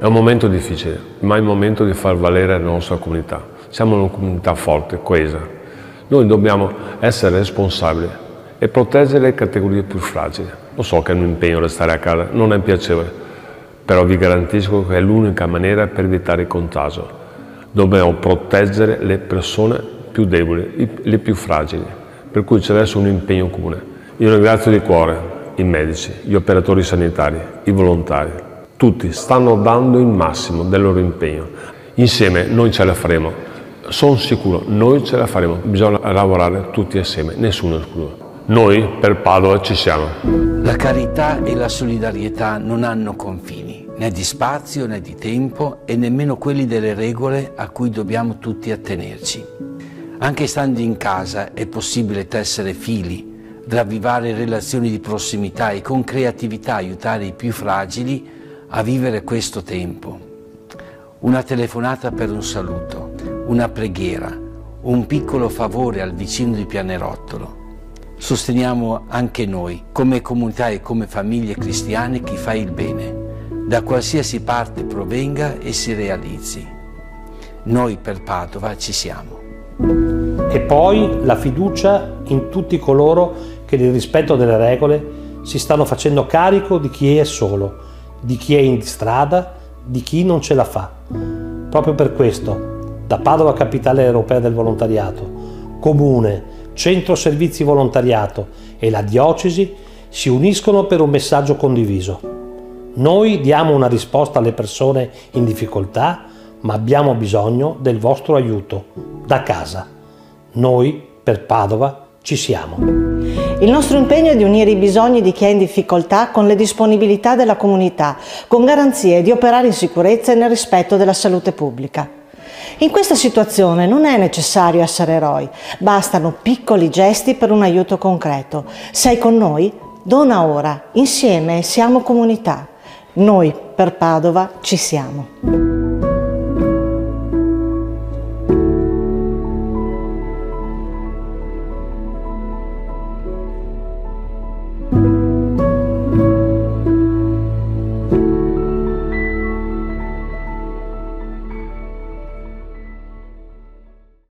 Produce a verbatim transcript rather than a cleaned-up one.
È un momento difficile, ma è il momento di far valere la nostra comunità. Siamo una comunità forte, coesa. Noi dobbiamo essere responsabili e proteggere le categorie più fragili. Lo so che è un impegno restare a casa, non è piacevole, però vi garantisco che è l'unica maniera per evitare il contagio. Dobbiamo proteggere le persone più deboli, le più fragili, per cui c'è adesso un impegno comune. Io ringrazio di cuore i medici, gli operatori sanitari, i volontari. Tutti stanno dando il massimo del loro impegno. Insieme noi ce la faremo. Sono sicuro, noi ce la faremo. Bisogna lavorare tutti assieme, nessuno escluso. Noi per Padova ci siamo. La carità e la solidarietà non hanno confini, né di spazio né di tempo e nemmeno quelli delle regole a cui dobbiamo tutti attenerci. Anche stando in casa è possibile tessere fili, ravvivare relazioni di prossimità e con creatività aiutare i più fragili a vivere questo tempo. Una telefonata per un saluto, una preghiera, un piccolo favore al vicino di Pianerottolo. Sosteniamo anche noi, come comunità e come famiglie cristiane, chi fa il bene, da qualsiasi parte provenga e si realizzi. Noi per Padova ci siamo. E poi la fiducia in tutti coloro che nel rispetto delle regole si stanno facendo carico di chi è solo, di chi è in strada, di chi non ce la fa. Proprio per questo, da Padova Capitale Europea del Volontariato, Comune, Centro Servizi Volontariato e la Diocesi si uniscono per un messaggio condiviso. Noi diamo una risposta alle persone in difficoltà, ma abbiamo bisogno del vostro aiuto, da casa. Noi, per Padova, ci siamo. Il nostro impegno è di unire i bisogni di chi è in difficoltà con le disponibilità della comunità, con garanzie di operare in sicurezza e nel rispetto della salute pubblica. In questa situazione non è necessario essere eroi, bastano piccoli gesti per un aiuto concreto. Sei con noi? Dona ora, insieme siamo comunità. Noi per Padova ci siamo.